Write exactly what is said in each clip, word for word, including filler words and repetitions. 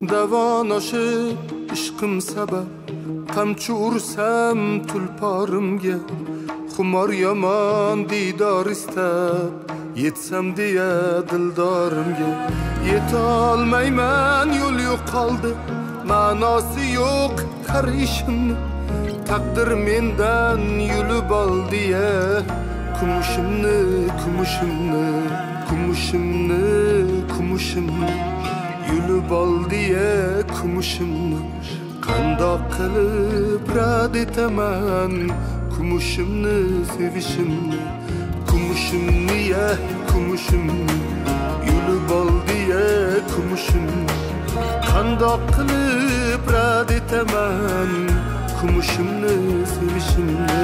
Davon oshib ishqim sabab qamchi ursam tulporimga xumor yomon diydor istab yetsam deya dildorimga yetolmayman yo'l yo'qoldi ma'nosi yo'q qarishimni taqdir mendan yulib oldi-ya kumushimni kumushimni kumushimni kumushimni yulib oldi-ya kumushimni qandoq qilib rad etaman kumushimni sevishimni kumushimni ya kumushimni yulib oldi-ya kumushimni qandoq qilib rad etaman kumushimni sevishimni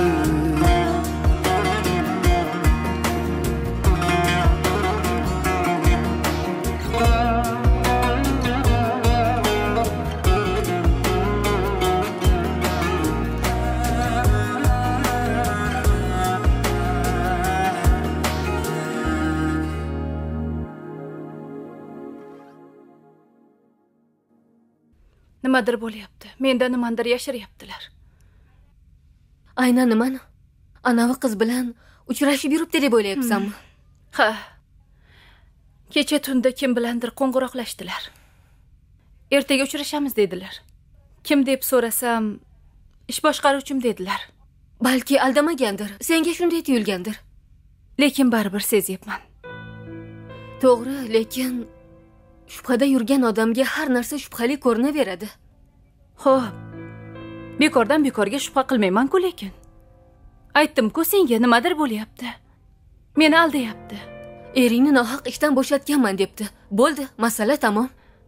Nimadir bo'lyapti. Mendan nimadir yashiryaptilar. Aynan nimani? Anavi qiz bilan uchrashib yuribdi deb o'ylayapsanmi? Ha. Kecha tunda kim bilandir qo'ng'iroqlashdilar. Ertaga uchrashamiz dedilar. Kim deb so'rasam, ish boshqaruvchim dedilar. Balki aldamagandir. Senga shunday tuyulgandir. Lekin baribir sezyapman. To'g'ri, lekin shubhada yurgan odamga har narsa shubhali ko'rinaveradi. Xo'p. Bekordan bekorga shubha qilmayman-ku lekin. Aytdim-ku senga nimadir bo'lyapti. Meni aldayapti. Eringni nohaq ishdan bo'shatganman debdi. Bo'ldi, masala tamom.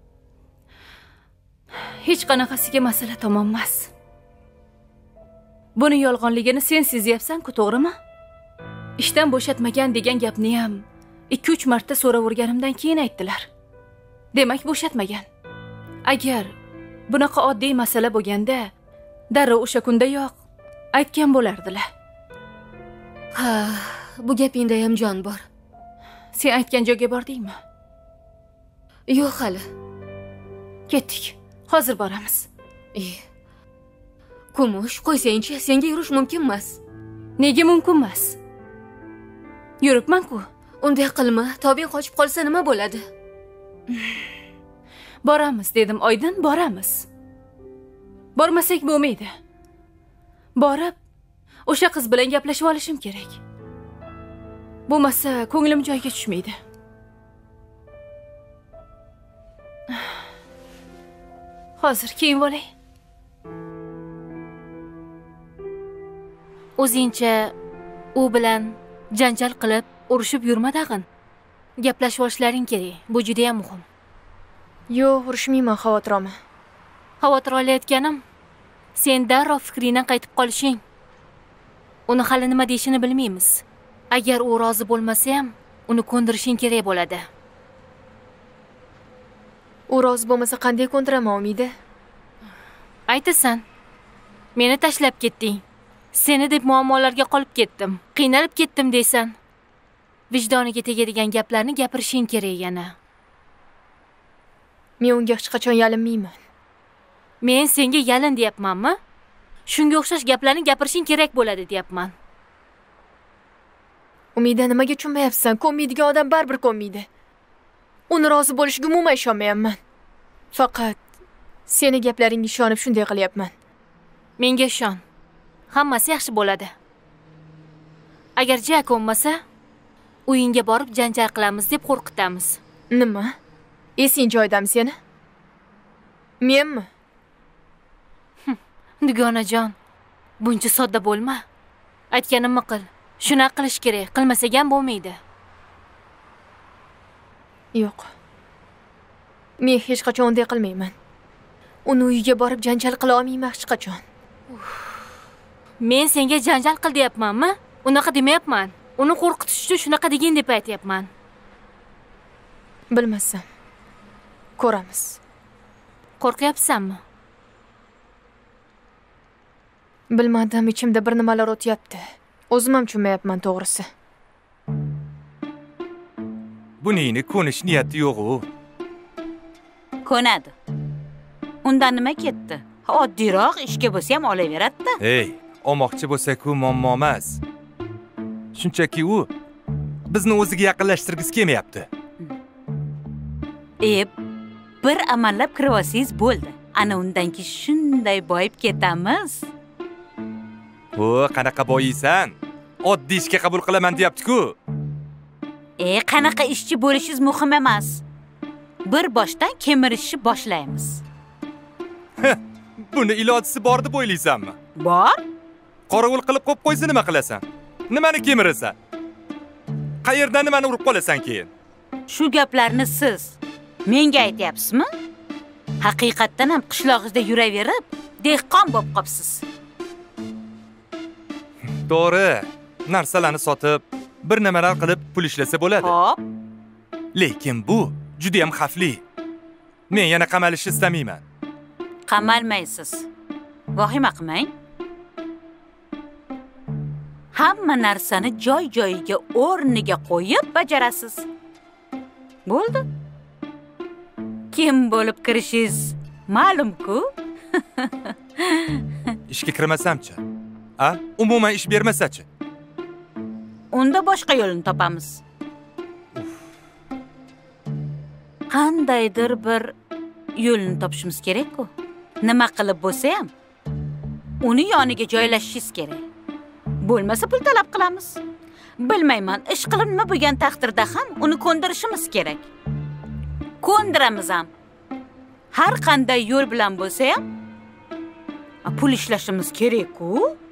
Hech qanaqasiga masala tamom emas. Buni yolg'onligini sen sezyapsan-ku, to'g'rimi? Ishdan bo'shatmagan degan gapni ham ikki uch marta so'raverganimdan keyin aytdilar. Demak, bo'shatmagan. Agar bunaqa oddiy masala bo'lganda, darrov o'sha kundayoq aytgan bo'lardilar. Ha, bu gapingda ham jon bor. Sen aytgan joyga bordingmi? Yo'q hali. Ketdik. Hozir boramiz. E. Kumush, qo'ysang-chi, senga yurish mumkin emas. Nega mumkin emas? Yuribman-ku. Unday qilma, tobing qochib qolsa nima bo'ladi? Boramiz dedim, Oydin, boramiz. Bormasak bo'lmaydi. Borib, o'sha qiz bilan gaplashib olishim kerak. Bo'lmasa, ko'nglim joyiga tushmaydi. Hozir kiyinib olay. O'zingcha u bilan janjal qilib, urushib yurma tag'in. Gaplashib olishlaring kerak. Bu juda ham muhim. Yo'q, urushmayman, xavotir olma. Xavotir olayotganim sen darrov fikringdan qaytib qolishing. Uni hali nima deyishini bilmaymiz. Agar u rozi bo'lmasa ham, uni ko'ndirishing kerak bo'ladi. U rozi bo'lmasa qanday ko'ndiraman, Umida? Aytasan. Meni tashlab ketding. Seni deb muammolarga qolib ketdim. Qiynalib ketdim deysan. Vijdoniga tegadigan gaplarni gapirishing kerak yana. Men unga hech qachon yalinmayman. Men senga yalin deyapmanmi? Shunga o'xshash gaplarni gapirishing kerak bo'ladi deyapman. Umida, nimaga tushunmayapsan? Ko'nmaydigan odam baribir ko'nmaydi. Uni rozi bo'lishiga umuman ishonmayapman. Faqat seni gaplaringga ishonib shunday qilyapman. Menga ishon. Hammasi yaxshi bo'ladi. Agar ja ko'nmasa, uyingga borib janjal qilamiz deb qo'rqitamiz. Nima? Esing joyidami seni? Menmi? Dugonajon, buncha sodda bo'lma. Aytganimni qil. Shuna qilish kerak. Qilmasak ham bo'lmaydi. Yo'q. Men hech qachon unday qilmayman. Uni uyiga borib janjal qila olmayman hech qachon. Men senga janjal qil deyapmanmi? Unaqa demayapman. Uni qo'rqitish uchun shunaqa degin deb aytayapman. Bilmasam. Ko'ramiz. Qo'rqyapsanmi? Bilmadim, ichimda bir nimalar o'tyapti. O'zim ham tushunmayapman to'g'risi. Buningni ko'nish niyati yo'q-ku. Ko'nadi. Undan nima ketdi? Oddiyroq ishga bo'lsa ham olaveradi-da. Ey, olmoqchi bo'lsa-ku muammo emas. Shunchaki u bizni o'ziga yaqinlashtirgisi kelmayapti. E, bir amallab kirib olsangiz bo'ldi. Ana undan keyin shunday boyib ketamiz. O, qanaqa boyiysan? Oddiy ishga qabul qilaman deyapti-ku. E, qanaqa ishchi bo'lishingiz muhim emas. Bir boshdan kemirishni boshlaymiz. Buni ilojisi bor deb o'ylaysanmi? Bor? Qorovul qilib qo'yib qo'ysa nima qilasan? Nimani kemirasan? Qayerdan nimani urib qolasan keyin? Shu gaplarni siz menga aytyapsizmi? Haqiqatdan ham qishlog'ingizda yuraverib, dehqon bo'lib qopsiz. To'g'ri, narsalarni sotib, bir nimalar qilib pul ishlasa bo'ladi. Xo'p. Lekin bu juda ham xavfli. Men yana qamalishni istamayman. Qamalmaysiz. Vahima qilmang. Hamma narsani joy-joyiga, o'rniga qo'yib bajarasiz. Bo'ldi. Kim bo'lib kirishingiz ma'lum-ku. Ishga kirmasam-chi? A? Umuman ish bermasa-chi? Unda boshqa yo'lini topamiz. Qandaydir bir yo'lini topishimiz kerak-ku. Nima qilib bo'lsa ham uni yoniga joylashishingiz kerak. Bo'lmasa pul talab qilamiz. Bilmayman, ish qilinma bo'lgan taqdirda ham uni ko'ndirishimiz kerak. Ko'ndiramiz ham. Har qanday yo'l bilan bo'lsa ham pul ishlashimiz kerak-ku.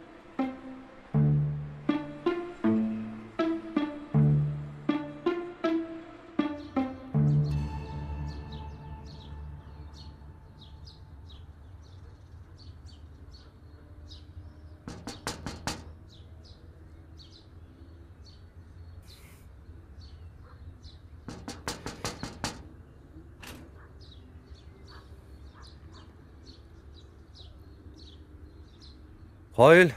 Qoyil.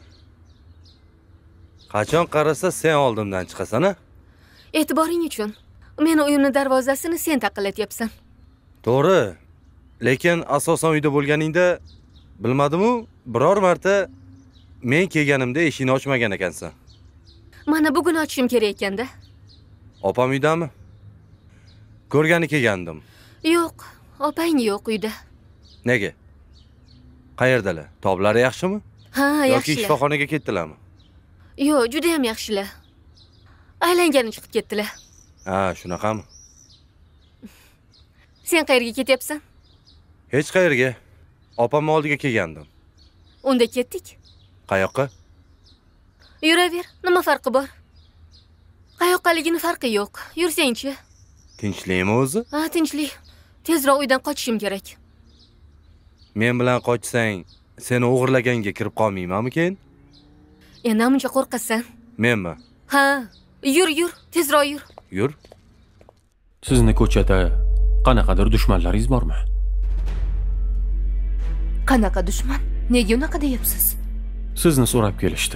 Qachon qarasa sen oldimdan chiqasan-a? E'tiboring uchun. Meni uyimni darvozasini sen taqillatyapsan. To'g'ri. Lekin asosan uyda bo'lganingda bilmadim-u, biror marta men kelganimda eshikni ochmagan ekansan. Mana bugun ochishim kerak ekanda. Opam uydami? Ko'rgani kelgandim. Yo'q, opang yo'q uyda. Nega? Qayerdalar? Toblari yaxshimi? Ha, yaxshi. Yoki shifoxonaga ketdilarmi? Yo'q, juda ham yaxshilar. Aylangani chiqib ketdilar. Ha, shunaqami? Sen qayerga ketyapsan? Hech qayerga. Opamning oldiga kelgandim. Unda ketdik. Qayoqqa? Yuraver, nima farqi bor? Qayoqqaligini farqi yo'q. Yursang-chi. Tinchlikmi o'zi? Ha, tinchlik. Tezroq uydan qochishim kerak. Men bilan qochsang, seni o'g'irlaganga kirib qolmaymanmi keyin? Endi muncha qo'rqasan. Menmi? Ha, yur, yur, tezroq yur. Yur. Sizni ko'chada qanaqadir dushmanlaringiz bormi? Qanaqa dushman? Nega unaqa deyapsiz? Sizni so'rab kelishdi.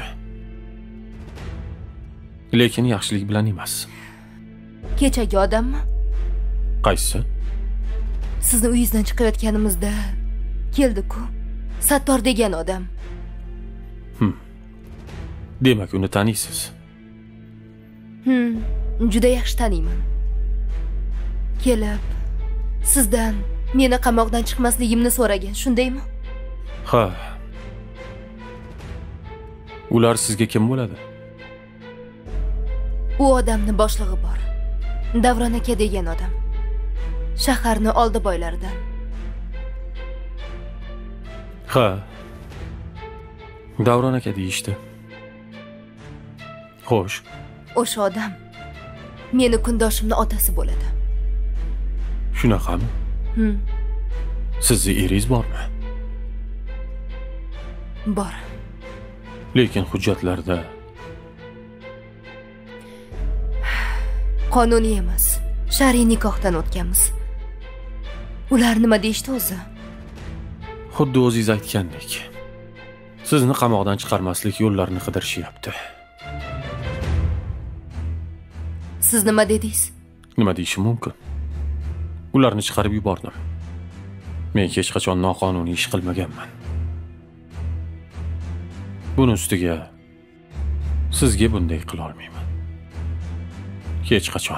Lekin yaxshilik bilan emas. Kechagi odammi? Qaysi? Sizni uyingizdan chiqayotganimizda keldi-ku. Sattor degan odam. Hm. Demak, uni taniysiz. Hm, juda yaxshi taniyman. Kelib, sizdan meni qamoqdan chiqmasligimni so'ragan, shundaymi? Ha. Ular sizga kim bo'ladi? U odamni boshlig'i bor. Davron aka degan odam. Shaharni oldi boylaridan. Ha. Davron aka deyishdi. Xo'sh. O'sha odam meni kundoshimning otasi bo'ladi. Shunaqami? Hm. Sizni eringiz bormi? Bor. Lekin hujjatlarda qonuniy emas. Shar'iy nikohdan o'tganmiz. Ular nima deyishdi o'zi? Xuddi o'zingiz aytgandek. Sizni qamoqdan chiqarmaslik yo'llarini qidirishyapti. Siz nima dedingiz? Nima deyishim mumkin? Ularni chiqarib yubordim. Men hech qachon noqonuniy ish qilmaganman. Buni ustiga sizga bunday qila olmayman. Hech qachon.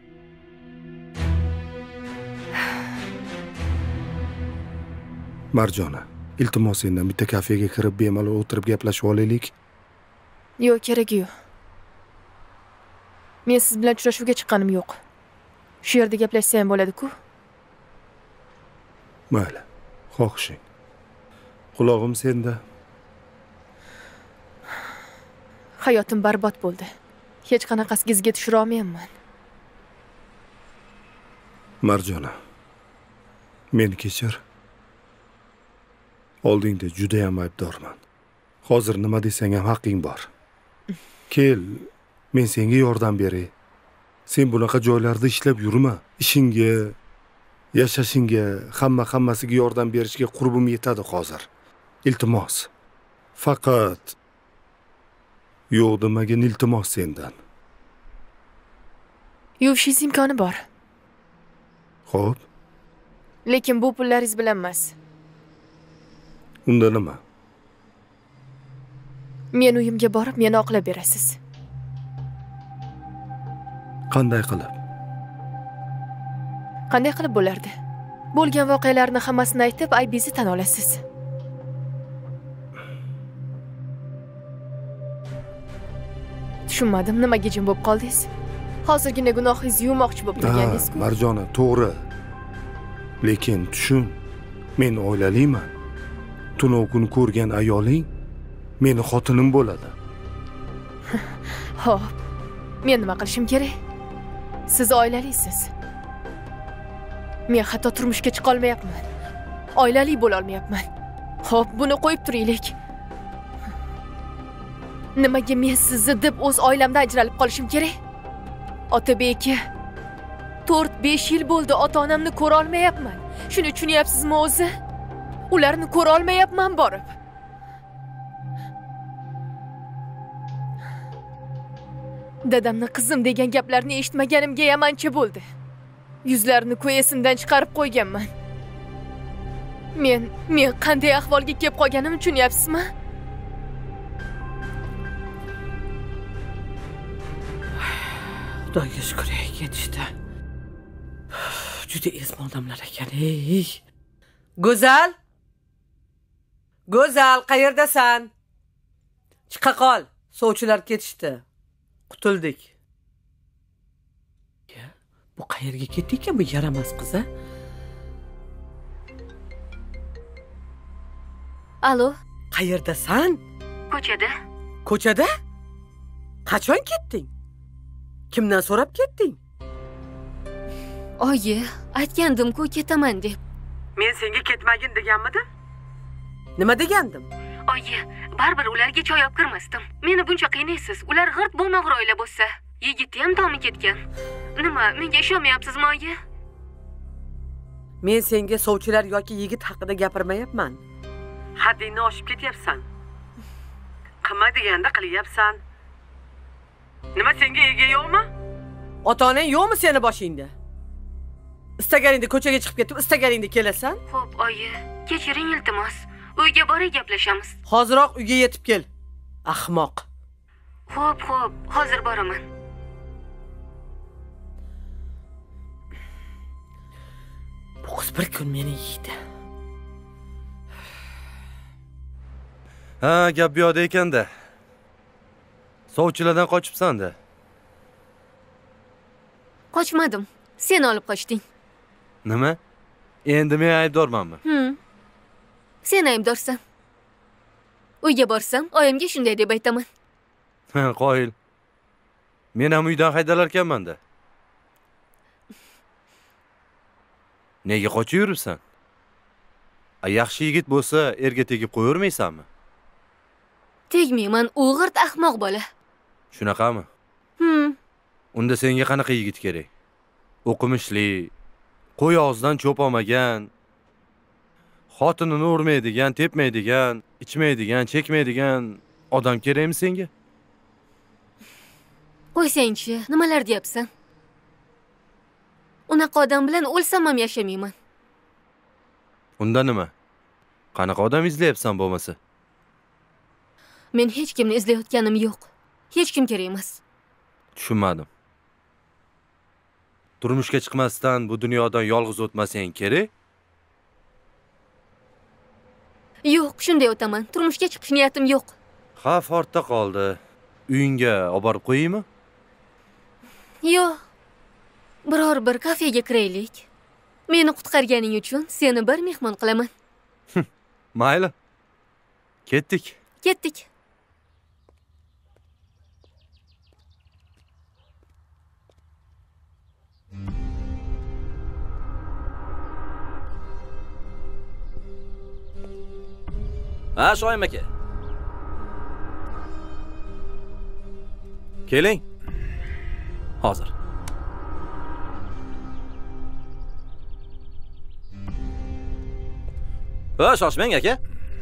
Marjona, iltimos sendan bitta kafega kirib bemalol o'tirib gaplashib olaylik. Yo'q, keragi yo'q. Men siz bilan uchrashuvga chiqqanim yo'q. Shu yerda gaplashsa ham bo'ladi-ku. Mayli, xohishing. Qulog'im senda. Hayotim barbod bo'ldi. Hech qanaqasiga izga tushira olmayman. Marjona, meni kechir. Oldingda juda ham aybdorman. Hozir nima desang ham haqqing bor. Kel, men senga yordam beray. Sen bunaqa joylarda ishlab yurma. Ishingga, yashashingga, hamma hammasiga yordam berishga qurbim yetadi hozir. Iltimos. Faqat yo'q demagin iltimos sendan. Yuvishingiz imkoni bor. Xo'p. Lekin bu pullaringiz bilan emas. Unda nima? Men uyimga borib, meni oqlab berasiz. Qanday qilib? Qanday qilib bo'lardi? Bo'lgan voqealarni hammasini aytib, aybingizni tan olasiz. Tushunmadim, nimaga jim bo'lib qoldingiz? Hozirgina gunohingizni yuvmoqchi bo'lib turganingiz-ku. Marjona, to'g'ri. Lekin tushun, men oilaliman. Tunov kuni ko'rgan ayoling meni xotinim bo'ladi. Xo'p. Men nima qilishim kerak? Siz oilalisiz. Men hatto turmushga chiqa olmayapman. Oilali bo'la olmayapman. Xo'p, buni qo'yib turaylik. Nimaga men sizni deb o'z oilamdan ajralib qolishim kerak? Otabek, to'rt besh yil bo'ldi ota-onamni ko'ra olmayapman. Shuni tushunyapsizmi o'zi? Ularni ko'ra olmayapman borib. Dadamni qizim degan gaplarni eshitmaganimga yamancha bo'ldi. Yuzlarini ko'yasimdan chiqarib qo'yganman. Men, men qanday ahvolga kelib qolganimni tushunyapsizmi? Xudoga shukr, ketishdi. Juda ezma odamlar ekan, ey. Go'zal? Go'zal, qayerdasan? Chiqa qol. Sovchilar ketishdi. Qutuldik. Bu qayerga ketdi ekan bu yaramas qiz, a? Alo, Qayerdasan? ko'chada. Ko'chada? Qachon ketding? Kimdan so'rab ketding? Oyi, aytgandim-ku ketaman deb. Men senga ketmagin deganmidim? Nima degandim? Oyi, baribir ularga choy olib kirmasdim. Meni buncha qiynaysiz. Ular g'irt bo'lmag'ur oila bo'lsa. Yigiti ham tomi ketgan. Nima, menga ishonmayapsizmi, oyi? Men senga sovchilar yoki yigit haqida gapirmayapman. Haddingni oshib ketyapsan. Qilma deganda qilyapsan. Nima senga ega yo'qmi? Ota-onang yo'qmi seni boshingda? Istaganingda ko'chaga chiqib ketib, istaganingda kelasan? Xo'p, oyi, kechiring iltimos. Uyga borib gaplashamiz. Hoziroq uyga yetib kel. Ahmoq. Xo'p, xo'p, hozir boraman. Bu qiz bir kun meni yeydi. Ha, gap bu yoqda ekanda. Sovchilardan qochibsan-da. Qochmadim. Sen olib qochding. Nima? Endi men aybdormanmi? Hmm. Sen aybdorsan. Uyga borsam, oyimga shunday deb aytaman. Ha, qoyil. Men ham uydan haydalar ekanman-da. Nega qochib yuribsan? A yaxshi yigit bo'lsa, erga tegib qo'yavermaysanmi? Tegmayman, u g'irt ahmoq bola. Shunaqami? Hmm. Unda senga qanaqa yigit kerak? O'qimishli, qo'y og'zidan cho'p olmagan, xotinini urmaydigan, tepmaydigan, ichmaydigan, chekmaydigan odam kerakmi senga? Qo'ysangchi, nimalar deyapsan? Unaqa odam bilan o'lsam ham yashamayman. Unda nima? Qanaqa odam izlayapsan bo'lmasa? Men hech kimni izlayotganim yo'q. Hech kim kerak emas. Tushunmadim. Turmushga chiqmasdan bu dunyodan yolg'iz o'tmasang kerak? Yo'q, shunday o'taman. Turmushga chiqish niyatim yo'q. Xavf ortda qoldi. Uyingga olib borib qo'yaymi? Yo'q. Biror bir kafega kiraylik. Meni qutqarganing uchun seni bir mehmon qilaman. Mayli. Ketdik. Ketdik. Ha, Shoyim aka. Keling. Hozir. Ha, shoshmang aka.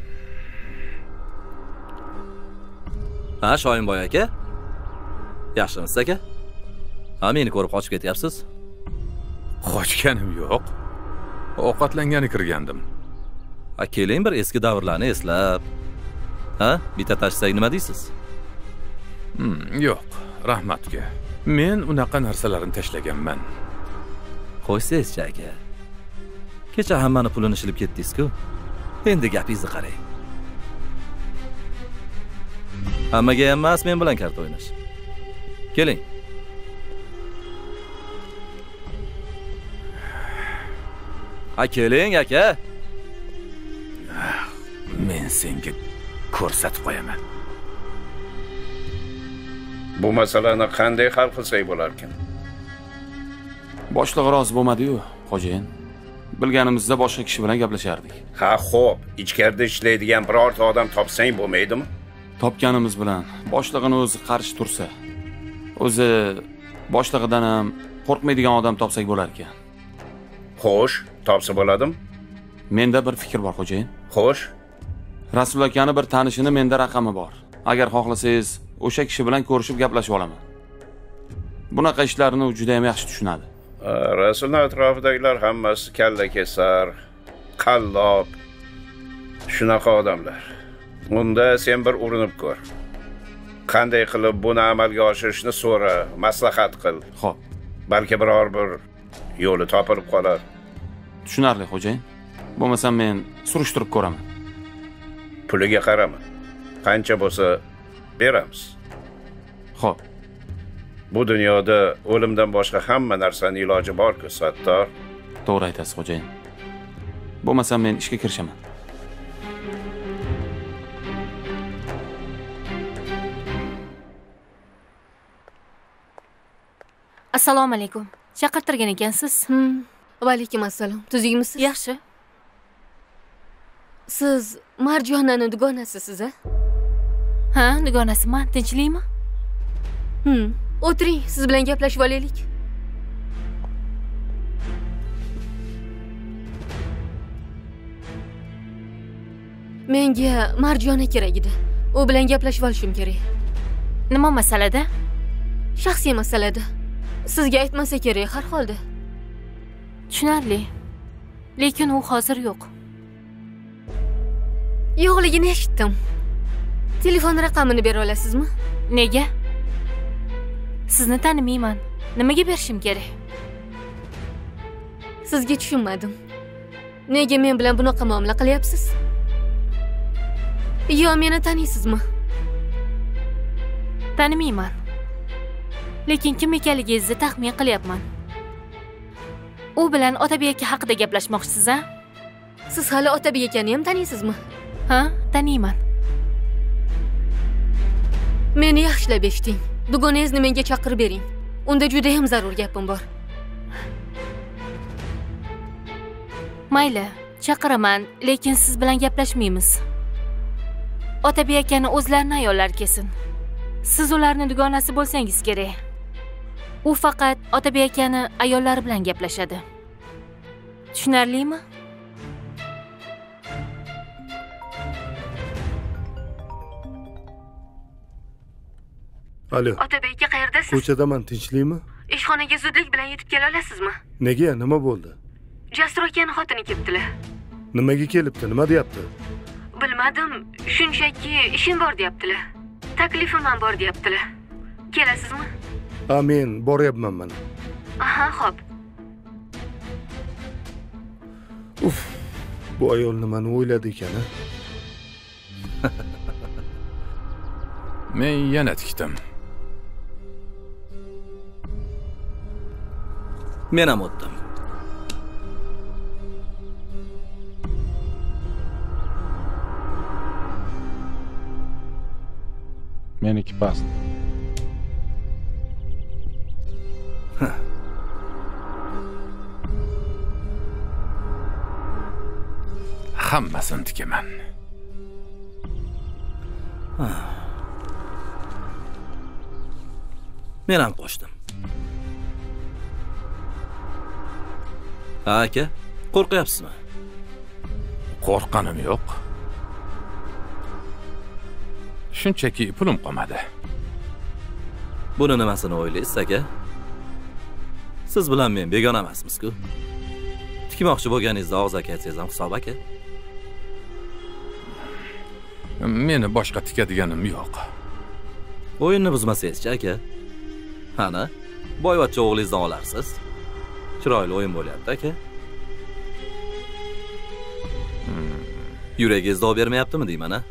Ha, Shoyimboy aka. Yaxshimisiz aka? Ha, meni ko'rib qochib ketyapsiz? Qochganim yo'q. Ovqatlangani kirgandim. Ha, keling bir eski davrlarni eslab. Ha, bitta tashsak nima deysiz? Hmm, yo'q, rahmat uka. Men unaqa narsalarni tashlaganman. Qo'ysangiz-chi aka. Kecha hammani pulini shilib ketdingiz-ku. Endi gapingizni qarang. Hammaga emas men bilan karta o'ynash. Keling. Ha, keling aka. Men senga ko'rsatib qo'yaman. Bu masalani qanday hal qilsak bo'lar ekan? Boshlig'i rozi bo'lmadi-yu, xo'jayin. Bilganimizda boshqa kishi bilan gaplashardik. Ha, xo'p, ichkarida ishlaydigan birorta odam topsang bo'lmaydimi? Topganimiz bilan boshlig'ini o'zi qarshi tursa, o'zi boshlig'idan ham qo'rqmaydigan odam topsak bo'lar ekan. Xo'sh, topsa bo'ladimi? Menda bir fikr bor, xo'jayin. Xo'sh, Rasul akani bir tanishini menda raqami bor. Agar xohlasangiz, o'sha kishi bilan ko'rishib gaplashib olaman. Bunaqa ishlarni u juda ham yaxshi tushunadi. Rasulning atrofidagilar hammasi kalla kesar, qallob, shunaqa odamlar. Unda sen bir urinib ko'r. Qanday qilib buni amalga oshirishni so'ra, maslahat qil. Xo'p. Balki biror bir yo'li topilib qolar. Tushunarli, xo'jayin. Bo'lmasa men surishtirib ko'raman. Puliga qarama. Qancha bo'lsa beramiz. Xo'p. Bu dunyoda o'limdan boshqa hamma narsaning iloji bor-ku, Sattor. To'g'ri aytasiz, xo'jayin. Bo'lmasa men ishga kirishaman. Assalomu alaykum. Chaqirtirgan ekansiz? Hmm. Va alaykum assalom. Tuzukmisiz? Yaxshi. Siz Marjonaning dugonasisiz, a? Ha, dugonasiman. Tinchlikmi? Hmm. O'tiring, siz bilan gaplashib olaylik. Menga Marjona kerak edi. U bilan gaplashib olishim kerak. Nima masalada? Shaxsiy masalada. Sizga aytmasa kerak har holda. Tushunarli. Lekin u hozir yo'q. Yo'qligini eshitdim. Telefon raqamini bera olasizmi? Nega? Sizni tanimayman. Nimaga berishim kerak? Sizga tushunmadim. Nega men bilan bunaqa muomala qilyapsiz? Yo, meni taniysizmi? Tanimayman. Lekin kim ekanligingizni taxmin qilyapman. U bilan Otabek aka haqida gaplashmoqchisiz, a? Siz hali Otabek akani ham taniysizmi? Ha, taniyman. Meni yaxshilab eshiting. Dugonangizni menga chaqirib bering. Unda juda ham zarur gapim bor. Mayli, chaqiraman, lekin siz bilan gaplashmaymiz. Otabek akani o'zlarini ayollar kesin. Siz ularni dugonasi bo'lsangiz kerak. U faqat Otabek akani ayollari bilan gaplashadi. Tushunarlimi? Alo. Otabek aka qayerdasiz? Ko'chadaman, tinchlikmi? Ishxonaga zudlik bilan yetib kela olasizmi? Nega? Nima bo'ldi? Jasur akani xotini kelibdilar. Nimaga kelibdi? Nima deyapti? Bilmadim, shunchaki ishim bor deyaptilar. Taklifim ham bor deyaptilar. Kelasizmi? Ha, men boryapman mana. Aha, xo'p. Uf, bu ayol nimani o'yladi ekan-a? Men yana tikdim. Men ham o'tdim. Meniki past. Hammasini tikaman. Men ham qo'shdim. Ha, aka, qo'rqyapsizmi? Qo'rqqanim yo'q. Shunchaki pulim qolmadi. Buni nimasini o'ylaysiz, aka? Siz bilan men begona emasmiz-ku. Tikmoqchi bo'lganingizda og'iz aka aytsangiz ham hisob, aka. Meni boshqa tikadiganim yo'q. O'yinni buzmasangiz-chi, aka. Ana, boyvachcha o'g'lingizdan olarsiz. Chiroyli o'yin bo'lyapti, aka. Hmm. Yuragingiz dov bermayaptimi deyman, ha?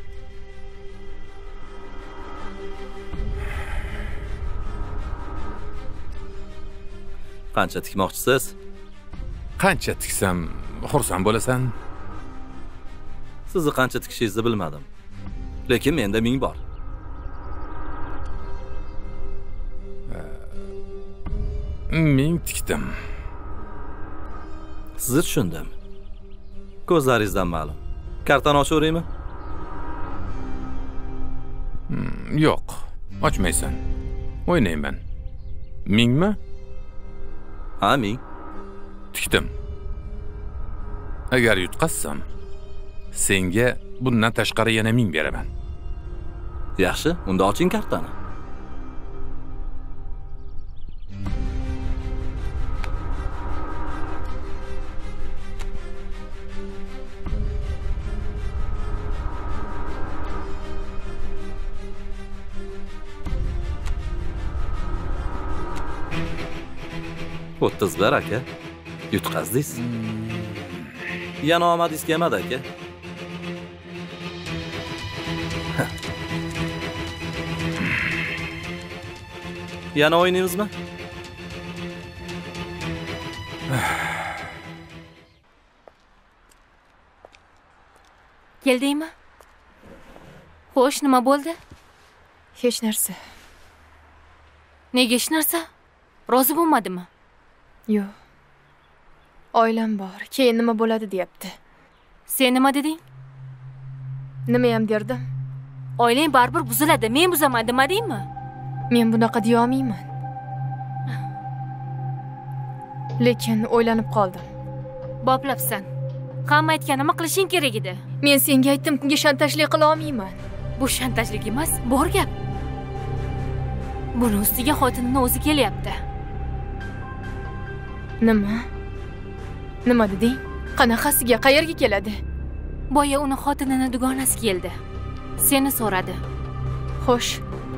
Qancha tikmoqchisiz? Qancha tiksam xursand bo'lasan? Sizni qancha tikishingizni bilmadim. Lekin menda ming bor. Ming tikdim. Sizni tushundim. Ko'zlaringizdan ma'lum. Kartani ochaveraymi? Hmm, yo'q, ochmaysan. O'ynayman. Mingmi? Ha, ming. Tikdim. Agar yutqazsam, senga bundan tashqari yana ming beraman. Yaxshi, unda oching kartani. o'ttiz bir aka. Yutqazdingiz. Yana omadingiz kelmadi aka. Yana o'ynaymizmi? Keldingmi? Xo'sh, nima bo'ldi? Hech narsa. Nega hech narsa? Rozi bo'lmadimi? Yo'q. Oilam bor. Keyin nima bo'ladi deyapti. Sen nima deding? Nima ham derdim? Oilang baribir buziladi. Men buzaman demadingmi? Men bunaqa deya olmayman. Lekin o'ylanib qoldim. Boplabsan. Hamma aytganimni qilishing kerak edi. Men senga aytdim, bunga shantajlik qila olmayman. Bu shantajlik emas, bor gap. Buni ustiga xotinning o'zi kelyapti. Nima? Nima deding? Qanaqasiga, qayerga keladi? Boya uni xotinini dugonasi keldi. Seni so'radi. Xo'sh.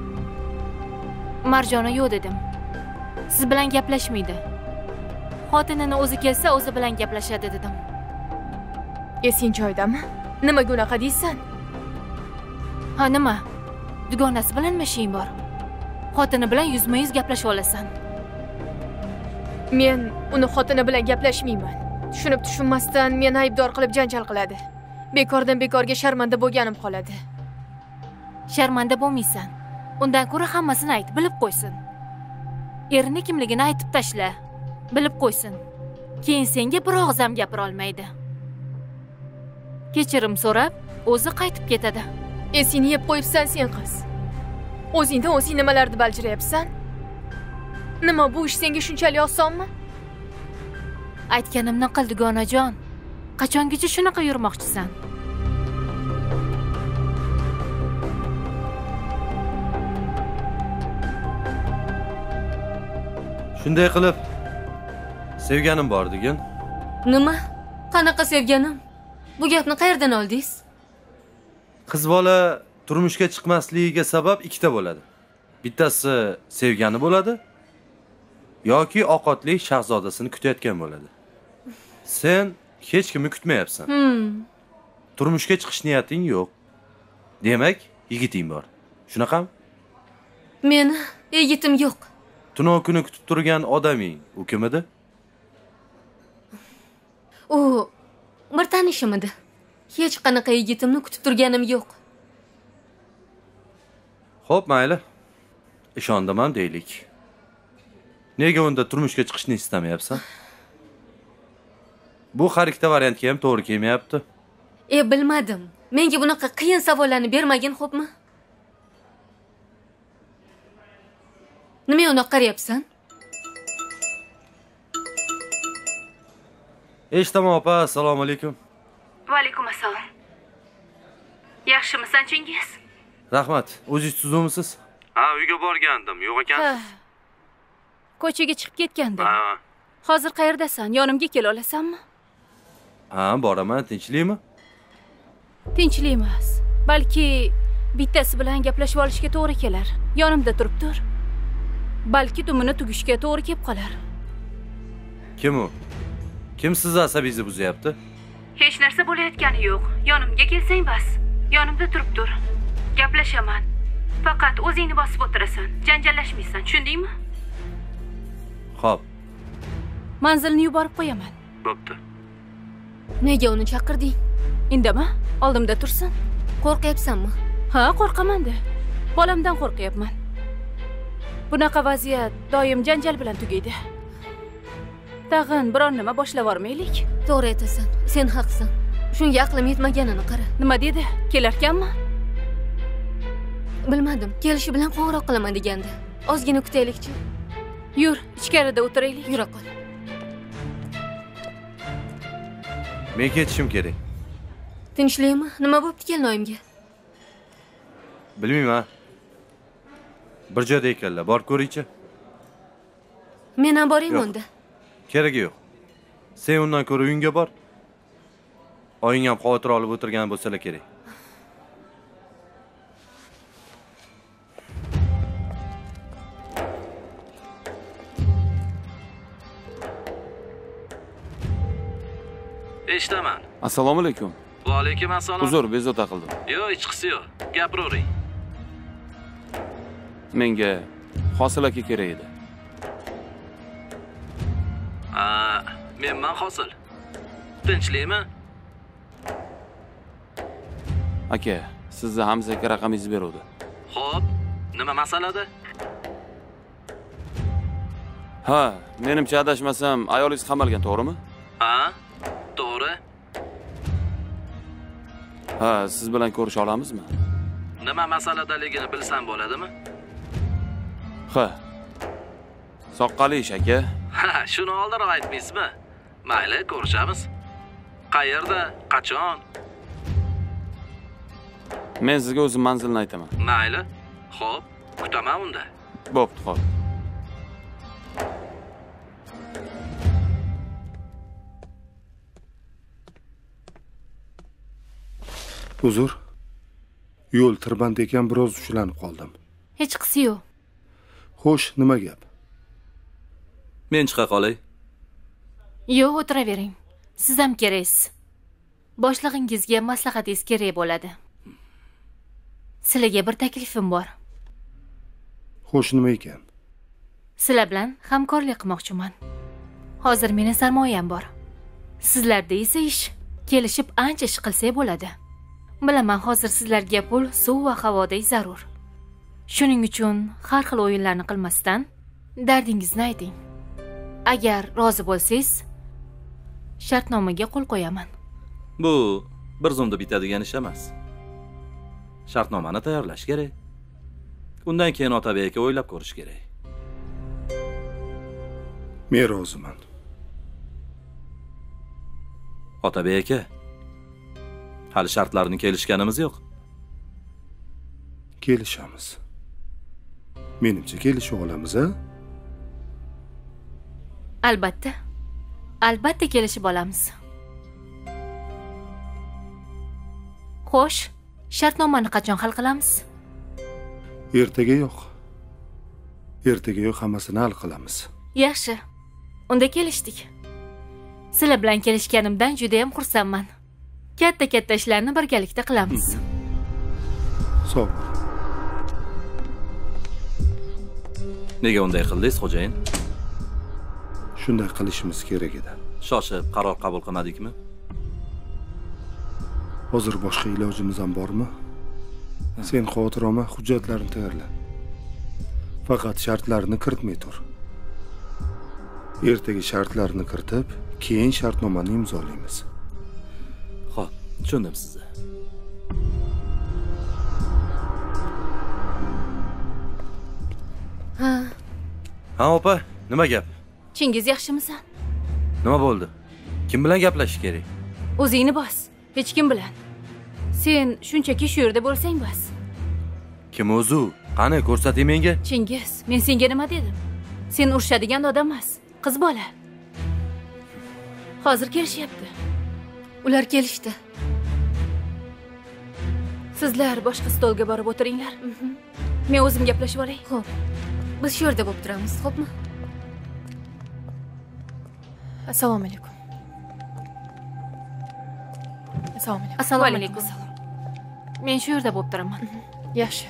Marjona yo'q dedim. Siz bilan gaplashmaydi. Xotinini o'zi kelsa, o'zi bilan gaplashadi dedim. Esing joyidami? Nimaga unaqa deysan? Ha, nima? Dugonasi bilanmi ishing bor? Xotini bilan yuzma-yuz gaplasha olasan. Men uni xotini bilan gaplashmayman. Tushunib tushunmasdan meni aybdor qilib janjal qiladi. Bekordan bekorga sharmanda bo'lganim qoladi. Sharmanda bo'lmaysan. Undan ko'ra hammasini ayt, bilib qo'ysin. Erini kimligini aytib tashla, bilib qo'ysin. Keyin senga bir og'iz ham gapira olmaydi. Kechirim so'rab, o'zi qaytib ketadi. Esingni yeb qo'yibsan sen qiz. O'zingdan o'zing nimalarni baljirayapsan? Nima bu ish senga shunchalik osonmi? Aytganimni qil, dugonajon. Qachongacha shunaqa yurmoqchisan? Shunday qilib sevganim bor degan. Nima? Qanaqa sevganim? Bu gapni qayerdan oldingiz? Qiz bola turmushga chiqmasligiga sabab ikkita bo'ladi. Bittasi sevgani bo'ladi yoki ovqatli shahzodasini kutayotgan bo'ladi. Sen hech kimni kutmayapsan. Hmm. Turmushga chiqish niyating yo'q. Demak, yigiting bor. Shunaqami? Meni yigitim yo'q. Tunov kuni kutib turgan odaming u kim edi? U bir tanishim edi. Hech qanaqa yigitimni kutib turganim yo'q. Xo'p, mayli. Ishondim deylik. Nega unda turmushga chiqishni istamayapsan? Bu har ikkita variantga ham to'g'ri kelmayapti. E, bilmadim. Menga bunaqa qiyin savollarni bermagin, xo'pmi? Nima unaqa qarayapsan? Eshitaman opa, assalomu alaykum. Va alaykum assalom. Yaxshimisan, Chingiz? Rahmat. O'zingiz tuzumisiz? Ha, uyga borgandim. Yo'q ekansiz. Ko'chaga chiqib ketgandim. Ha. Hozir qayerdasan? Yonimga kela olasanmi? Ha, boraman. Tinchlikmi? Tinchlik emas. Balki bittasi bilan gaplashib olishga to'g'ri kelar. Yonimda turib tur. Balki dumini tugishga to'g'ri kelib qolar. Kim u? Kim sizni asabingizni buzyapti? Hech narsa bo'layotgani yo'q. Yonimga kelsang bas. Yonimda turib tur. Gaplashaman. Faqat o'zingni bosib o'tirasan. Janjallashmaysan, tushundingmi? Xo'p. Manzilni yuborib qo'yaman. Bo'pti. Nega uni chaqirding? Indama, oldimda tursin. Qo'rqyapsanmi? Ha, qo'rqaman-da. Bolamdan qo'rqyapman. Bunaqa vaziyat doim janjal bilan tugaydi. Tag'in biron nima boshlab yormaylik. To'g'ri aytasan. Sen haqsan. Shunga aqlim yetmaganini qara. Nima dedi? Kelarkanmi? Bilmadim. Kelishi bilan qo'ng'iroq qilaman degandi. Ozgina kutaylikchi. Yur, ichkarida o'tiraylik. Yura qol. Men ketishim kerak. Tinchlikmi? Nima bo'pti kelinoyimga? Bilmayman. Bir joyda ekanlar, borib ko'ringchi. Men ham boraymi unda? Keragi yo'q. Sen undan ko'ra uyingga bor. Oying ham xavotir olib o'tirgan bo'lsalar kerak. Eshitaman. Assalomu alaykum. Va alaykum assalom. Uzr, bezovta qildim. Yo'q, hech qisi yo'q. Gapiravering. Menga Hosil aka kerak edi. Ha, menman Hosil. Tinchlikmi? Aka, sizni Hamza aka raqamingizni beruvdi. Xo'p, nima masalada? Ha, menimcha adashmasam, ayolingiz qamalgan, to'g'rimi? Ha? To'g'ri. Ha, siz bilan ko'risha olamizmi? Nima masaladaligini bilsam bo'ladimi? Ha. Soqqali ish aka. Ha, shuni oldinroq aytmaysizmi? Mayli, ko'rishamiz. Qayerda, qachon? Men sizga o'zim manzilni aytaman. Mayli. Xo'p, kutaman unda. Bo'pti, xo'p. Uzr. Yo'l tirband ekan, biroz ushlanib qoldim. Hech qisi yo'q. Xo'sh, nima gap? Men chiqa qolay. Yo'q, o'tiravering. Siz ham keraksiz. Boshlig'ingizga maslahatingiz kerak bo'ladi. Sizlarga bir taklifim bor. Xo'sh, nima ekan? Sizlar bilan hamkorlik qilmoqchiman. Hozir meni sarmoyam bor. Sizlarda esa ish kelishib ancha ish qilsak bo'ladi. Bilaman, hozir sizlarga pul, suv va havodek zarur. Shuning uchun har xil o'yinlarni qilmasdan dardingizni ayting. Agar rozi bo'lsangiz, shartnomaga qo'l qo'yaman. Bu bir zumda bitadigan ish emas. Shartnomani tayyorlash kerak. Undan keyin Otabek aka o'ylab ko'rish kerak. Men roziman. Otabek aka, hali shartlarni kelishganimiz yo'q. Kelishamiz. Menimcha kelishib olamiz, a? Albatta. Albatta kelishib olamiz. Xo'sh, shartnomani qachon hal qilamiz? Ertaga yo'q. Ertaga yo'q, hammasini hal qilamiz. Yaxshi. Unda kelishdik. Sizlar bilan kelishganimdan juda ham xursandman. Katta-katta ishlarni birgalikda qilamiz. Sog' bo'l. Nega unday qildingiz, xo'jayin? Shunday qilishimiz kerak edi. Shoshib qaror qabul qilmadikmi? Hozir boshqa ilojimiz ham bormi? Sen xotiroma hujjatlarni tayyorla. Faqat shartlarni kiritmay tur. Ertaga shartlarni kiritib, keyin shartnomani imzolaymiz. Xo'p, tushundim sizni. Ha. Ha, opa, nima gap? Chingiz yaxshimisan? Nima bo'ldi? Kim bilan gaplashish kerak? O'zingni bos, hech kim bilan. Sen shunchaki shu yerda bo'lsang bas. Kim o'zi u? Qani, ko'rsating menga. Chingiz, men senga nima dedim? Sen urishadigan odam emas, qiz bola. Hozir kelishyapti. Ular kelishdi. Sizlar boshqa stolga borib o'tiringlar. Men o'zim gaplashib olay. Xo'p. Biz shu yerda bo'lib turamiz, xo'pmi? Assalomu alaykum. Assalomu alaykum. Assalomu alaykum. Men shu yerda bo'lib turaman. Yaxshi.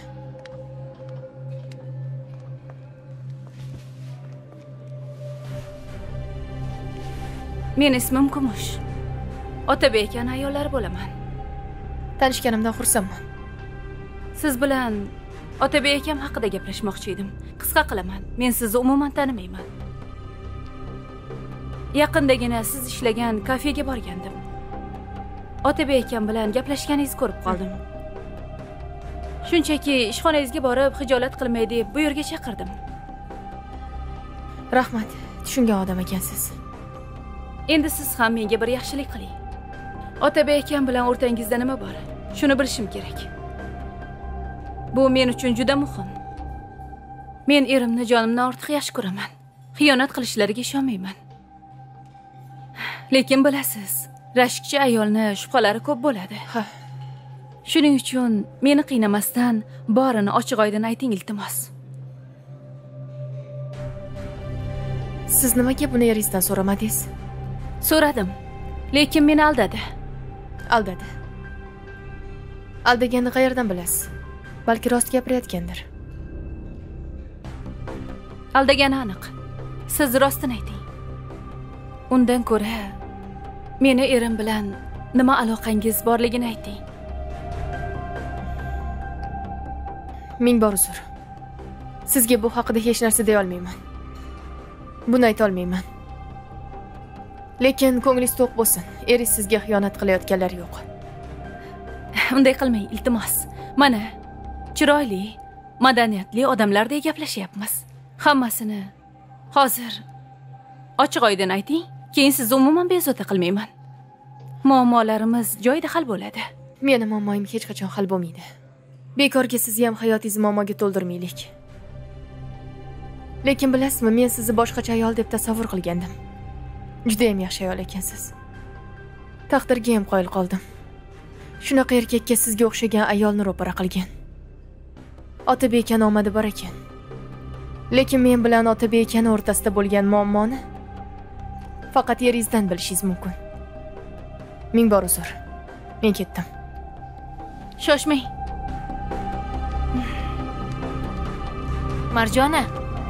Men ismim Kumush. Otabek akani ayollari bo'laman. Tanishganimdan xursandman. Siz bilan Otabek akam haqida gaplashmoqchi edim. Qisqa qilaman. Men sizni umuman tanimayman. Yaqindagina siz ishlagan kafega borgandim. Otabek akam bilan gaplashganingizni ko'rib qoldim. Shunchaki ishxonangizga borib, xijolat qilmay deb bu yerga chaqirdim. Rahmat, tushungan odam ekansiz. Endi siz ham menga bir yaxshilik qiling. Otabek akam bilan o'rtangizda nima bor? Shuni bilishim kerak. Bu men uchun juda muhim. Men erimni jonimdan ortiq yaxshi ko'raman. Xiyonat qilishlariga ishonmayman. Lekin bilasiz, rashkchi ayolni shubhalari ko'p bo'ladi. Ha. Shuning uchun meni qiynamasdan borini ochiq-oydin ayting, iltimos. Siz nimaga buni eringizdan so'ramadingiz? So'radim, lekin meni aldadi. Aldadi. Aldaganni qayerdan bilasiz? Balki rost gapirayotgandir. Aldagani aniq. Siz rostini ayting. Undan ko'ra meni erim bilan nima aloqangiz borligini ayting. Ming bor uzr. Sizga bu haqida hech narsa deya olmayman. Buni ayta olmayman. Lekin ko'nglingiz to'q bo'lsin. Eringiz sizga xiyonat qilayotganlar yo'q. Unday qilmang, iltimos. Mana, chiroyli, madaniyatli odamlardek gaplashyapmiz. Hammasini hozir ochiq-oydin ayting, keyin sizni umuman bezovta qilmayman. Muammolarimiz joyida hal bo'ladi. Meni muammoim hech qachon hal bo'lmaydi. Bekorga sizni ham hayotingizni muammoga to'ldirmaylik. Lekin bilasizmi, men sizni boshqacha ayol deb tasavvur qilgandim. Juda ham yaxshi ayol ekansiz. Taqdirga ham qoyil qoldim. Shunaqa erkakka sizga o'xshagan ayolni ro'para qilgan. Otabek aka omadi bor ekan. Lekin men bilan Otabek akani o'rtasida bo'lgan muammoni faqat eringizdan bilishingiz mumkin. Ming bor uzr. Men ketdim. Shoshmang. Marjona.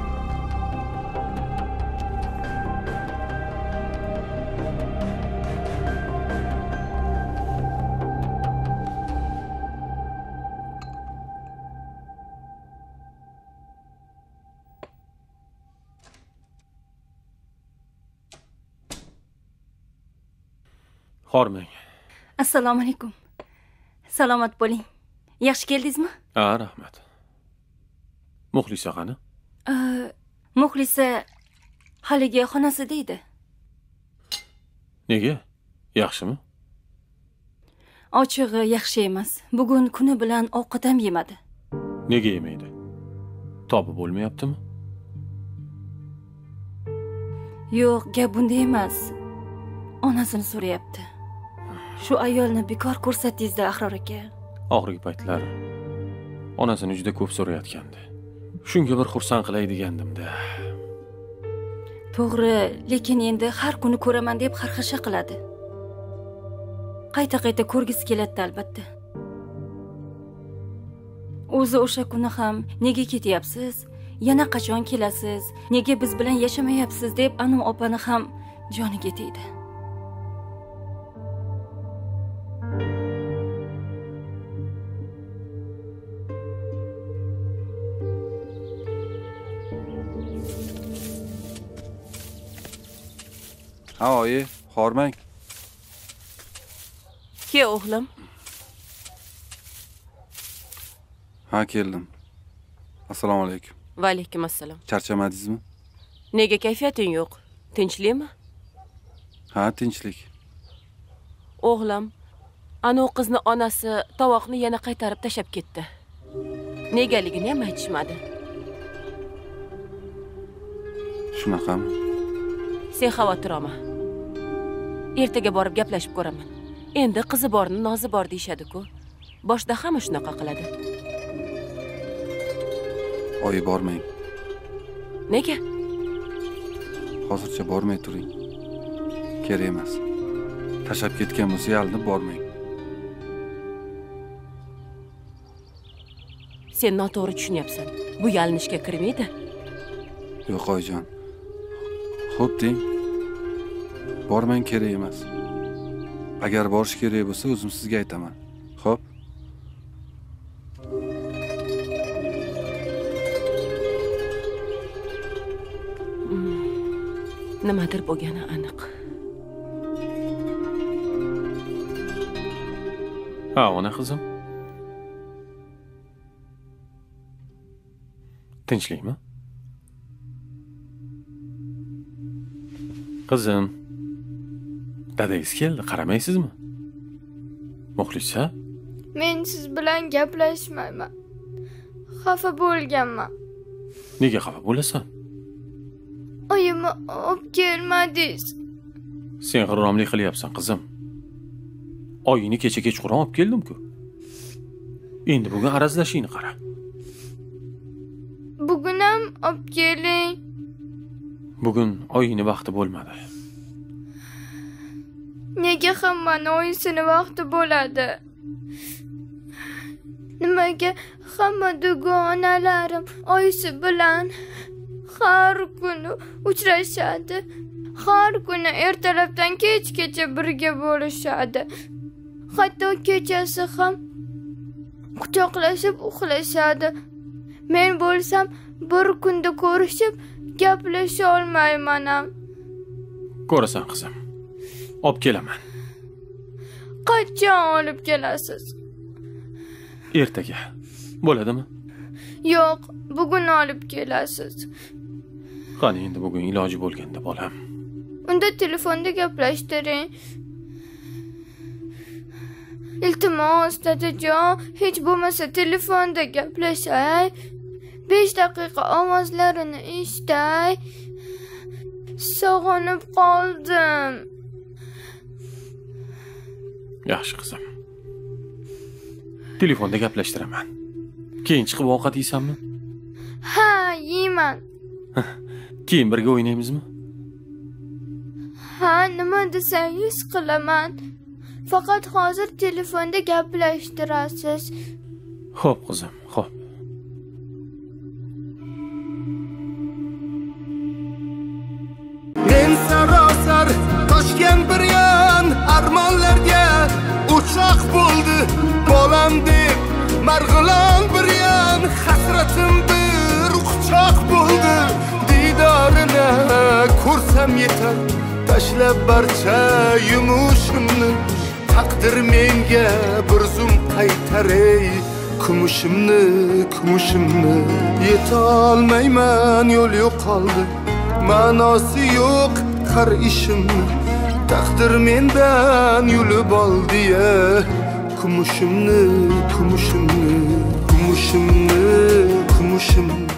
Hormang. Assalomu alaykum. Salomat bo'ling. Yaxshi keldingizmi? Ha, rahmat. Muxlisa qani? Muxlisa haligi xonasida edi. Nega? Yaxshimi? Ochig'i yaxshi emas. Bugun kuni bilan ovqat ham yemadi. Nega yemaydi? Tobi bo'lmayaptimi? Yo'q, gap bunda emas. Onasini so'rayapti. Shu ayolni bekor ko'rsatdingiz-da, Ahror aka. Oxirgi paytlar onasini juda ko'p so'rayotgandi. Shunga bir xursand qilay degandim-da. To'g'ri, lekin endi har kuni ko'raman deb xarxasha qiladi. Qayta-qayta ko'rgisi keladi albatta. O'zi o'sha kuni ham nega ketyapsiz? Yana qachon kelasiz? Nega biz bilan yashamayapsiz deb Anu opani ham joniga tegdi. Ha, oyi, hormang. Ke o'g'lim. Ha, keldim. Assalomu alaykum. Va alaykum assalom. Charchamadingizmi? Nega kayfiyating yo'q? Tinchlikmi? Ha, tinchlik. O'g'lim, ana o qizni onasi tovoqni yana qaytarib tashab ketdi. Negaligini ham aytishmadi. Shunaqami? Sen xavotir olma. Ertaga borib gaplashib ko'raman. Endi qizi borni nozi bor deyshadi-ku. Boshda hamma shunaqa qiladi. Oyi, bormang. Nega? Hozircha bormay turing. Kerak emas. Tashab ketgan bo'lsa, yalinib bormang. Sen noto'g'ri tushunyapsan. Bu yalinishga kirmaydi. Yo'q, oyijon. Xo'p deng. Bormang, kerak emas. Agar borish kerak bo'lsa, o'zim sizga aytaman. Xo'p? Nimadir bo'lgani aniq. Ha, ona qizim. Tinchlikmi? Qizim, dadangiz keldi, qaramaysizmi? Muxlisa? Men siz bilan gaplashmayman. Xafa bo'lganman. Nega xafa bo'lasan? Oyimni olib kelmadingiz. Sen g'irromlik qilyapsan, qizim. Oyini kecha kechqurun olib keldim-ku. Endi bugun arazlashingni qara. Bugun ham olib keling. Bugun oyini vaqti bo'lmadi. Nega hammaning oyisini vaqti bo'ladi? Nimaga hamma dugonalarim oyisi bilan har kuni uchrashadi? Har kuni ertalabdan kechgacha birga bo'lishadi. Hatto kechasi ham quchoqlashib uxlashadi. Men bo'lsam bir kunda ko'rishib gaplasha olmayman ham. Ko'rasan qizim. Olib kelaman. Qachon olib kelasiz? Ertaga. Bo'ladimi? Yo'q, bugun olib kelasiz. Qani endi bugun iloji bo'lganda bolam. Unda telefonda gaplashtiring. Iltimos, dadajon, hech bo'lmasa telefonda gaplashay. besh daqiqa ovozlarini eshitay. Sog'inib qoldim. Yaxshi qizim. Telefonda gaplashtiraman. Keyin chiqib ovqat yeysanmi? Ha, yeyman. Keyin birga o'ynaymizmi? Ha, nima desangiz qilaman. Faqat hozir telefonda gaplashtirasiz. Xo'p qizim, xo'p. Men sarosar toshgan bir yon armonlarga uchoq bo'ldi bolam deb marg'ilon bir yon hasratim bir quchoq bo'ldi didorini ko'rsam yetar tashlab barcha yumushimni taqdir menga bir zum qaytaray kumushimni kumushimni yetolmayman yo'l yo'qoldi ma'nosi yo'q har ishimni taqdir mendan yulib oldi-ya kumushimni kumushimni kumushimni kumushimni